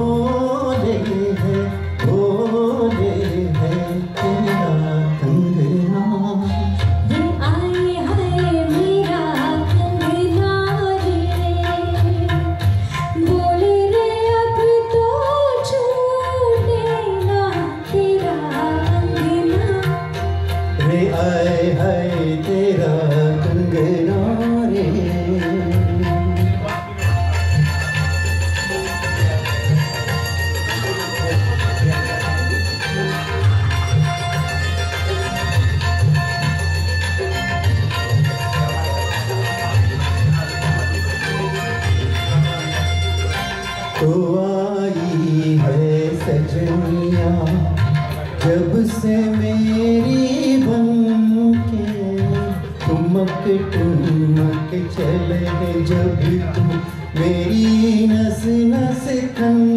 भोले है भोले है तेरा कंगना। दिन आए है मेरा कंगना रे, बोले रे अब तो छूटे ना तेरा कंगना। रे आए है तेरा कंगना रे। तो आई है सजनिया जब से मेरी बनके, ठुमक ठुमक चले जब तू मेरी नस नस खन